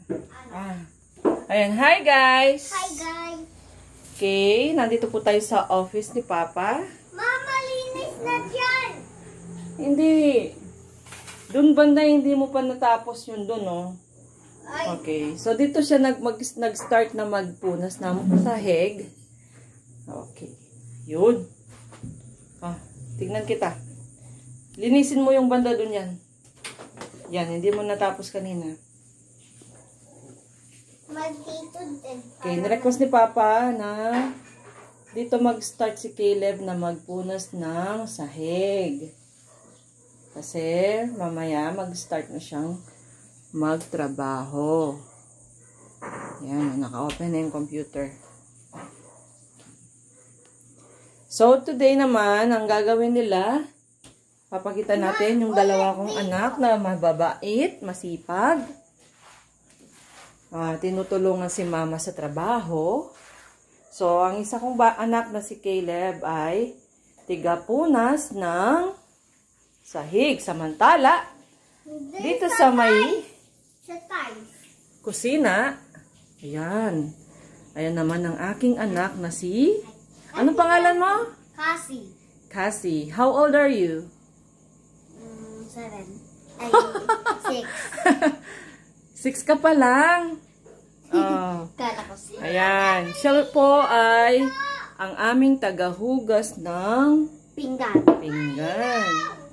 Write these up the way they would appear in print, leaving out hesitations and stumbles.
Ayan, hi guys! Hi guys! Okay, nandito po tayo sa office ni Papa. Mama, linis na dyan! Hindi. Doon banda, hindi mo pa natapos yun doon, oh. Okay, so dito siya nag-start na magpunas ng sahig. Okay, yun. Tignan kita. Linisin mo yung banda doon yan. Yan, hindi mo natapos kanina. Magdito din. Okay, nirequest ni Papa na dito mag-start si Caleb na magpunas ng sahig. Kasi mamaya mag-start na siyang magtrabaho. Yan, naka-open na yung computer. So, today naman, ang gagawin nila, papakita natin yung dalawa kong anak na mababait, masipag. Tinutulungan si mama sa trabaho. So, ang isa kong anak na si Caleb ay tigapunas ng sahig. Samantala, dito sa may kusina, ayan. Ayan naman ang aking anak na si, anong pangalan mo? Cassie. Cassie. How old are you? 7. Ay, 6. 6 ka pa lang. Kala ko 6. Ayan. Siya po ay ang aming tagahugas ng Pinggan. pinggan.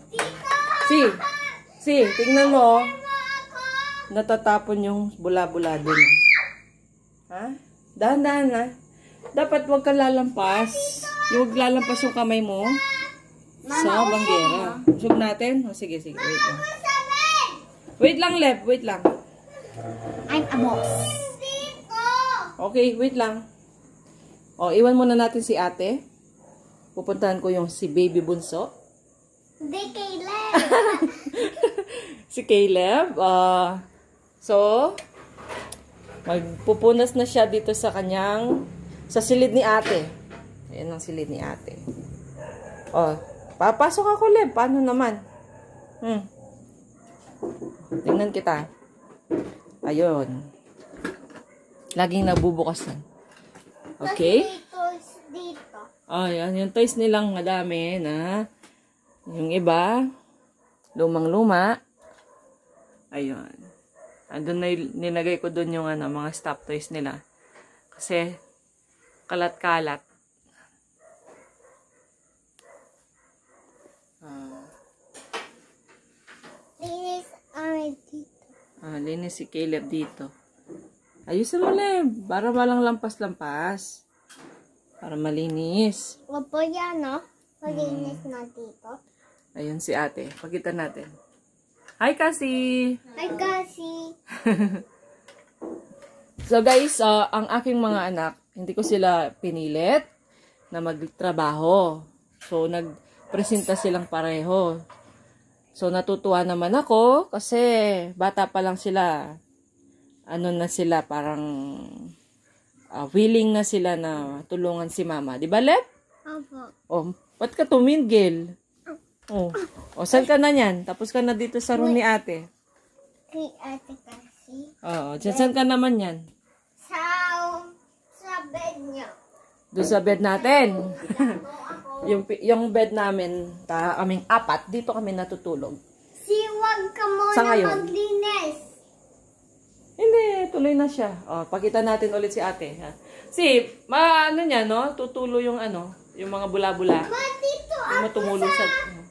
Si, tingnan mo. Natatapon yung bula-bula dun. Ha? Dahan-dahan na. Dapat wag ka lalampas. Huwag lalampas yung kamay mo sa banggera. Usog natin? O, sige. Wait lang. Wait lang, Lev. Wait lang. I'm a boss. Okay, wait lang. O, iwan muna natin si ate. Pupuntahan ko yung si baby bunso. Hindi, Caleb. Si Caleb. So, magpupunas na siya dito sa sa silid ni ate. Ayan ang silid ni ate. O, papasok ako, Lev. Paano naman? Tingnan kita. Ayun. Laging nabubukas na. Okay? Dito. Ayan, yung toys nilang madami na yung iba, lumang-luma. Ayun. Andun na nilagay ko dun yung mga stop toys nila. Kasi, kalat-kalat. Linis dito. Linis si Caleb dito. Ayusin mo, Lev. Para walang lampas-lampas. Para malinis. Opo yan, no? Malinis na dito. Ayun si ate. Pakita natin. Hi, Cassie! Hi, Cassie! So, guys, ang aking mga anak, hindi ko sila pinilit na magtrabaho. So, nagpresenta silang pareho. So, natutuwa naman ako kasi bata pa lang sila. Ano na sila, parang willing na sila na tulungan si mama. Di ba, Lep? Opo. Oh, ba't ka tumingil? Oh, saan ka na yan? Tapos ka na dito sa room ni ate. Kay Ate Cassie. Oo, saan ka naman yan? Sa bed niya. Doon sa bed natin. yung bed namin, kaming 4, dito kami natutulog. Wag ka muna Sa ngayon? maglinis. Hindi, tuloy na siya. Oh, pakita natin ulit si ate. Ha? Ano niya, no? Tutulo yung yung mga bula-bula. Dito Yung matumulo sa...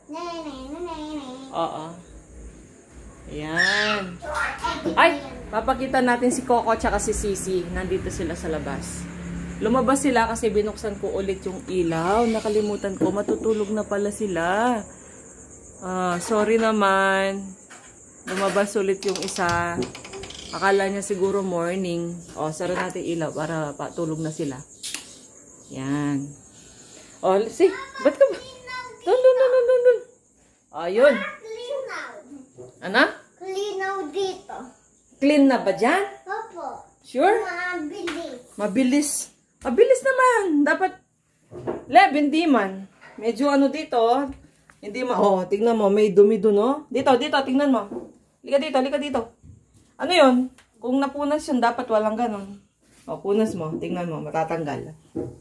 Oo. Ayan. Ay, papakita natin si Coco at si Sisi. Nandito sila sa labas. Lumabas sila kasi binuksan ko ulit yung ilaw. Nakalimutan ko, matutulog na pala sila. Sorry naman. Lumabas ulit yung isa. Akala niya siguro morning. Sara natin ilaw para patulog na sila. Yan. Ba't ka ba? Dun. Ayun. Ano? Klinaw dito. Clean na ba dyan? Opo. Sure? Mabilis. Mabilis naman. Dapat, Lev, hindi man. Medyo dito, hindi tignan mo, may dumi dun, Dito, tignan mo. Lika dito. Ano yun? Kung napunas yun, dapat walang ganon. O, punas mo. Tingnan mo, matatanggal.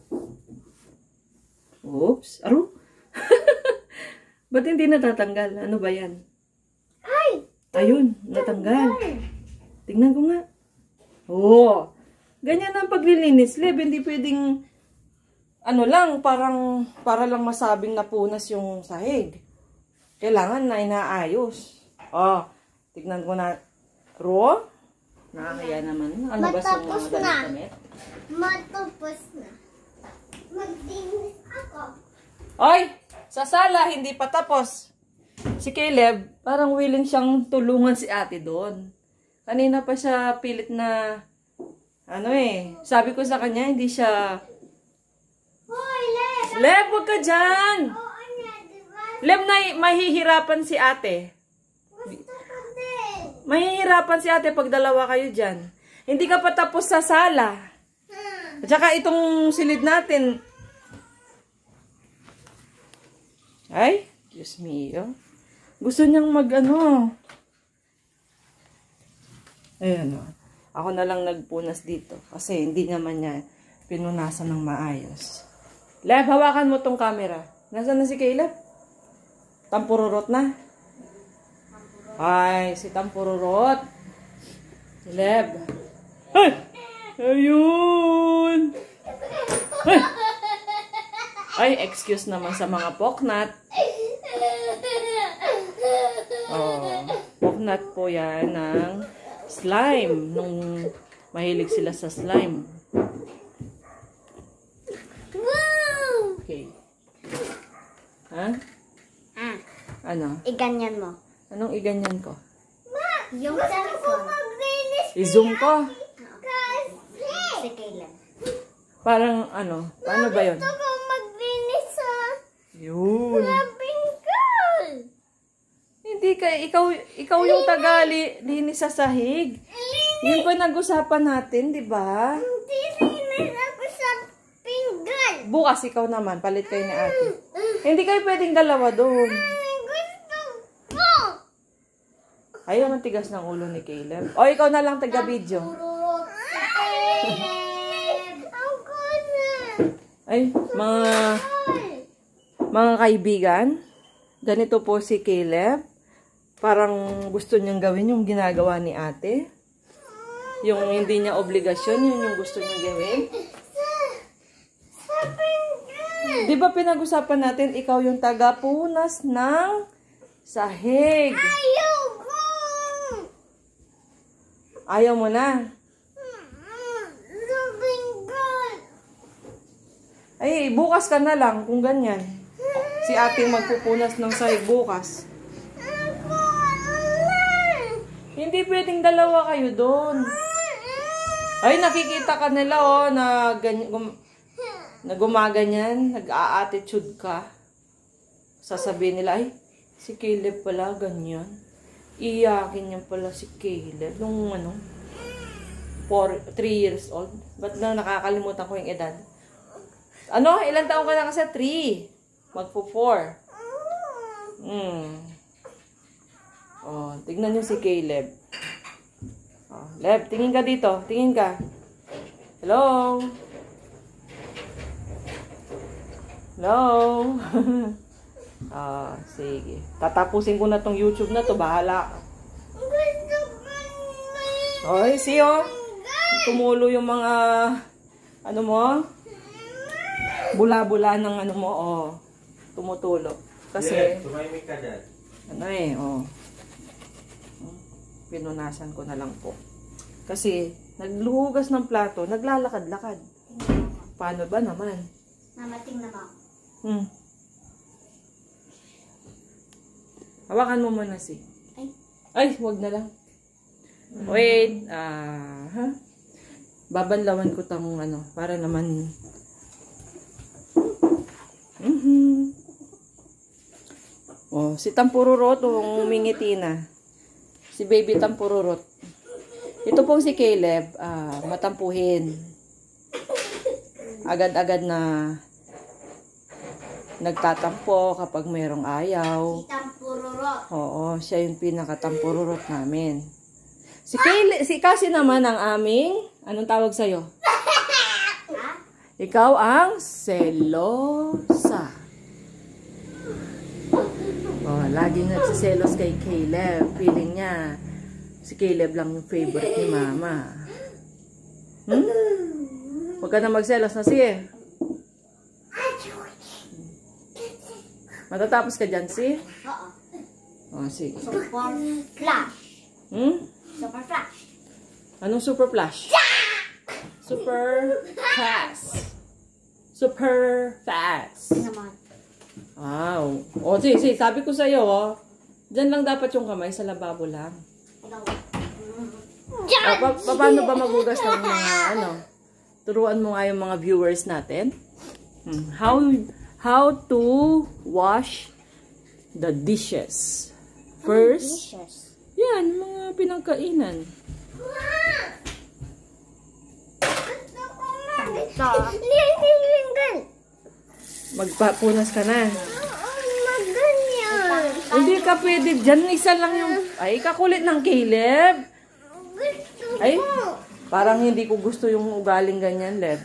Oops. Aro? Ba't hindi natatanggal? Ano ba yan? Ay! Ayun, natanggal. Tingnan ko nga. Oo. Ganyan ang paglilinis, Leb. Hindi pwedeng, ano lang, parang, para lang masabing napunas yung sahig. Kailangan na inaayos. Oh, tignan ko na. Ro? Nakakaya naman. Ano ba sa mga damit? Matapos na. Magdinis ako. Oy! Sa sala, hindi pa tapos. Si Caleb, parang willing siyang tulungan si ate doon. Kanina pa siya pilit na, sabi ko sa kanya, hindi siya... Hoy, Leb! Leb, wag ka dyan! Oo, anya, diba? Leb, mahihirapan si ate. Gusto ko din. Mahihirapan si ate pag dalawa kayo dyan. Hindi ka pa tapos sa sala. At saka itong silid natin. Ay, Diyos mio. Gusto niyang Ayan o. Ako na lang nagpunas dito. Kasi hindi naman niya pinunasan ng maayos. Leb, hawakan mo tong camera. Nasaan na si Caleb? Tampururot na? Ay, si Tampururot. Si Leb. Ay! Ayun! Ay! Ay, excuse naman sa mga poknat. Oh, poknat po yan ng slime. Nung mahilig sila sa slime. Okay. Ha? Ano? Iganyan mo. Anong iganyan ko? Yung cellphone. I-zoom ko? Si Caleb. Parang paano ba yun? Gusto ko maglinis sa Yun. bingkal. Hindi ka, ikaw yung linis sa sahig. Yun pa nag-usapan natin, di ba? Hindi linis ako sa pinggan. Bukas ikaw naman, palit kayo ni ate. Hindi kayo pwedeng dalawa doon. Gusto ko. Ayaw ang tigas ng ulo ni Caleb. O, ikaw na lang taga-video. Ako na. Ay, mga kaibigan, ganito po si Caleb. Parang gusto niyang gawin yung ginagawa ni ate. Yung hindi niya obligasyon, yun yung gusto niyang gawin. Sa pinggan. Di ba pinag-usapan natin, ikaw yung taga-punas ng sahig. Ayoko. Ayaw mo na. Sa pinggan. Ay, bukas ka na lang kung ganyan. Si ate magpupunas ng sahig bukas. Ako na. Hindi pwedeng dalawa kayo doon. Ay, nakikita ka nila na gumaganyan, nag-a-attitude ka. Sasabihin nila, ay, si Caleb pala ganyan. Iyakin niya pala si Caleb nung 3 years old. Ba't na nakakalimutan ko yung edad? Ilang taon ka na kasi? 3. Magpo-4. Oh, tignan niyo si Caleb. Oh, Leb, tingin ka dito. Tingin ka. Hello? Hello? Sige. Tatapusin ko na tong YouTube na to. Bahala ka. Gusto ko na. Oy, see oh. Tumulo yung mga mo? Bula-bula ng mo. Oh. Tumutulo. Kasi tumahimik ka dyan. Pinunasan ko na lang po. Kasi, nagluhugas ng plato, naglalakad-lakad. Paano ba naman? Namating na ba? Hawakan mo muna si. Ay. Wag na lang. Wait. Babanlawan ko tang para naman. Oh, si Tampururot, umingiti na. Si baby Tampururot. Ito pong si Caleb, matampuhin. Agad-agad na nagtatampo kapag mayroong ayaw. Si Tampururot. Oo, siya yung pinakatampururot namin. Si Cassie naman ang aming, anong tawag sa'yo? Ikaw ang selosa. Oh, laging nagsiselos kay Caleb. Feeling niya, si Caleb lang yung favorite ni Mama. Huwag ka na magselos na siya. Matatapos ka dyan, si? Oo. Oh, sige. Super flash. Super flash. Anong super flash? Super fast. Super fast. Naman. Wow. O, sige, sabi ko sa'yo, oh. Diyan lang dapat yung kamay, sa lababo lang. Paano ba magugas ng mga, turuan mo nga yung mga viewers natin. How to wash the dishes. First, yan, mga pinagkainan. Magpapunas ka na. Hindi ka pwede. Diyan isa lang yung... Ay, kakulit ng Caleb. Ay, parang hindi ko gusto yung ugaling ganyan, Leb.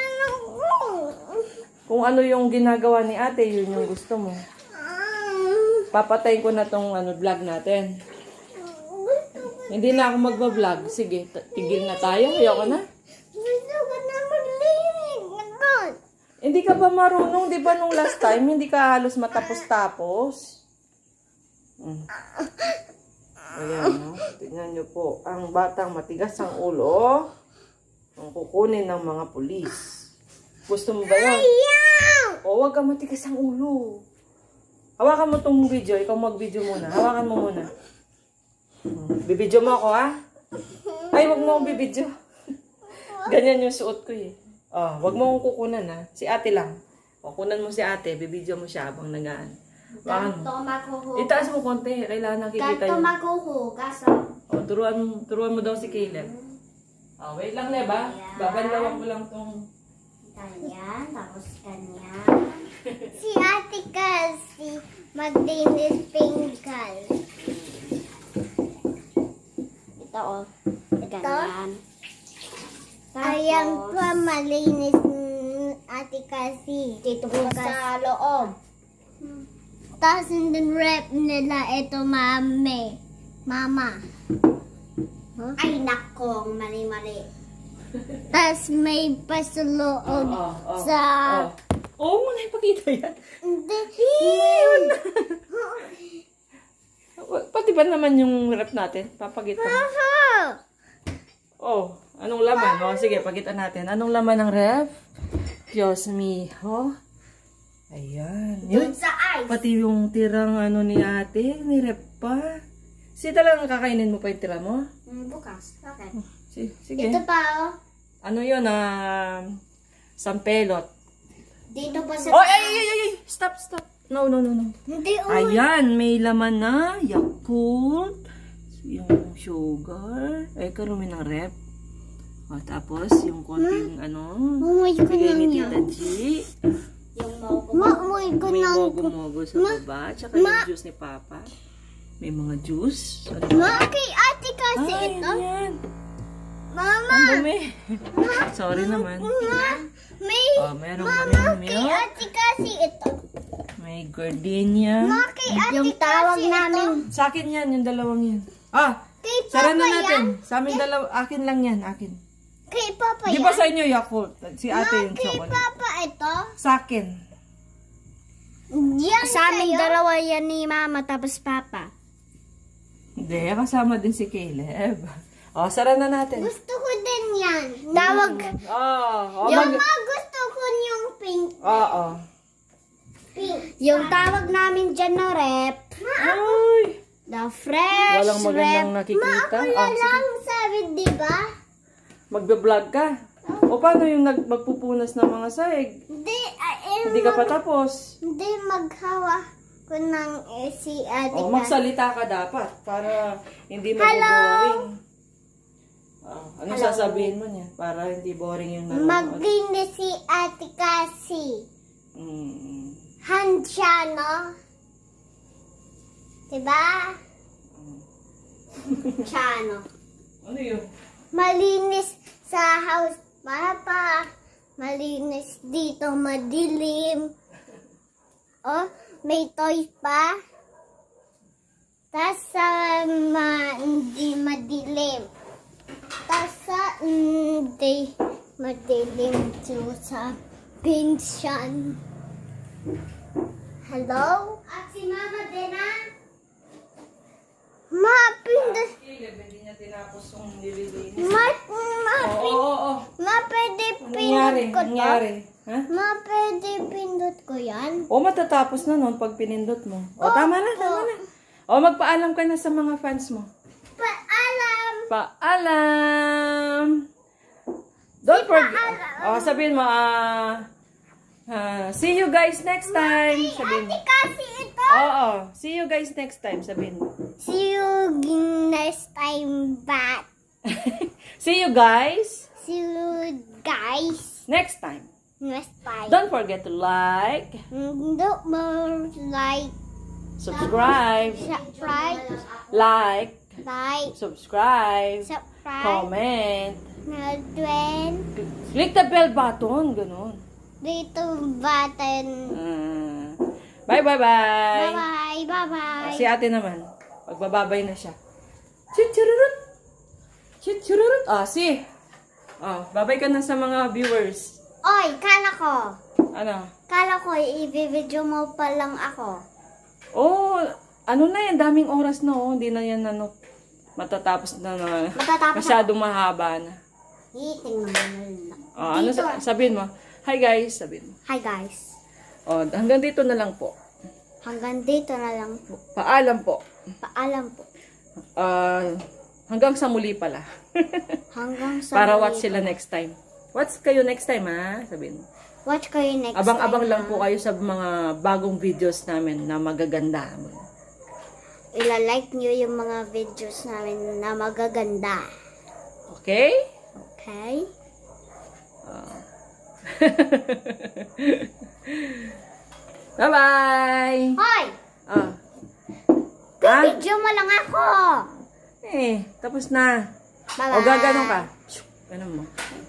Kung ano yung ginagawa ni ate, yun yung gusto mo. Papatayin ko na tong vlog natin. Hindi na ako magba-vlog. Sige, tigil na tayo. Ayoko na. Hindi ka ba marunong? Di ba nung last time, hindi ka halos matapos-tapos? Ayan, no? Tingnan nyo po. Ang batang matigas ang ulo. Ang kukunin ng mga pulis. Gusto mo ba yun? O, huwag ka matigas ang ulo. Hawakan mo tong video. Ikaw mag-video muna. Hawakan mo muna. Bibidyo mo ako, ha? Ay, huwag mo akong bibidyo. Ganyan yung suot ko, eh. Oh, wag mo akong kukunan, ha? Si ate lang. O, kunan mo si ate. Bibidyo mo siya habang nagaan. Itaas mo konti. Kailangan nakikita yun. O, turuan mo daw si Caleb. O, wait lang, Leba. Babanlawan ko lang tong... Ganyan, tapos ganyan. Si ate kasi magdinis pinggal. Ito, oh. Ganyan. Ayan pa, malinis ate kasi. Dito po sa loob. Tapos yung rep nila, ito mami. Mama. Huh? Ay, nakong mali-mali. Tapos may pasuloob sa... Oo, mo na ipakita yan. Hindi. Pati ba naman yung rep natin? Papagita mo. Oh, anong laman? Oh, sige, pagitan natin. Anong laman ng ref? Diyos miho. Ayan. Yun. Sa ice. Pati yung tirang ni ate, ni ref pa. Sige talagang kakainin mo pa yung tira mo? Bukas. Okay. Sige. Ito pa, oh. Ano yun, sampelot. Dito pa sa... Oh, ay! Stop. No. Hindi, oh. Ayan, may laman na Yakult. Yung sugar. Ay, karumi ng rep. O, tapos, yung konting, Mamoy ko bigay lang ni yan. Tita G. Yung mamoy ko May lang. mogo-mogo sa baba. Tsaka yung juice ni Papa. May mga juice. Kay ate kasi ito. Ayan. Mama. Ang dumi. Sorry naman. May... Meron Mama, kami kay milk. ate kasi ito. May gardenia. Kay ate yung tawag namin. Sa akin yan, yung dalawang yan. Kay Sara Papa na yan. natin. Sa amin dalawa, akin lang yan, akin. Kay Papa Di yan. ba sa inyo Yakult? Si ate yung Kay chocolate. Papa ito. Sa akin. Yan sa amin dalawa yan ni Mama tapos Papa. Hindi, kasama din si Caleb. O, sara na natin. Gusto ko din yan. Tawag. Yung mga gusto ko yung pink. Oo. Pink. Yung tawag namin dyan na rep. Ay! The fresh Walang magandang rep. nakikita. Wala lang sabi, di ba? Magbe-vlog ka. O, paano yung magpupunas ng mga saig? Hindi ka pa tapos. Hindi maghawa ko ng si ate. O, magsalita ka dapat para hindi mag-boring. Ano sasabihin mo niya? Para hindi boring yung nanonood. Maglinis si ate kasi. Hand siya, no? Diba? Chano. Ano yun? Malinis sa house, Papa. Malinis dito, madilim. Oh, may toys pa. Tas hindi madilim. Tas hindi madilim sa pension. Hello? At si Mama din mapindot. Hindi niya tinapos yung nililinis. Oo. Pwede pindot ko to? Ha? Pwede pindot ko yan? Matatapos na nun pag pinindot mo. Tama na. Magpaalam ka na sa mga fans mo. Paalam! Don't forget. Sabihin mo, see you guys next time. Sabihin mo. Kasi ito. See you guys next time. Sabihin mo. See you next time back. See you guys. See you guys Next time. next time. Don't forget to like, Don't more subscribe, like, subscribe, subscribe, comment, Gwen, click the bell button, ganun. dito button. Bye. Bye. Si ate naman, magbababay na siya. Chichururut! Chichururut! Babay ka na sa mga viewers. Oy, kala ko. Ano? Kala ko, i-video mo pa lang ako. Ano na yan, daming oras na hindi na yan matatapos na masyadong mahaba na. Tingnan mo na. Ano sabihin mo? Hi guys, sabihin mo. Hi guys. Hanggang dito na lang po. Hanggang dito na lang po. Paalam po. Paalam po. Hanggang sa muli pala. Hanggang sa Para muli watch sila next time. Watch kayo next time sabihin mo. Watch kayo next time. Abang-abang lang po kayo sa mga bagong videos namin na magaganda. Ila-like nyo yung mga videos namin na magaganda. Okay? Okay? Bye-bye! Hoy! Video mo lang ako! Tapos na. Bye-bye! Gaganon ka. Ganon mo.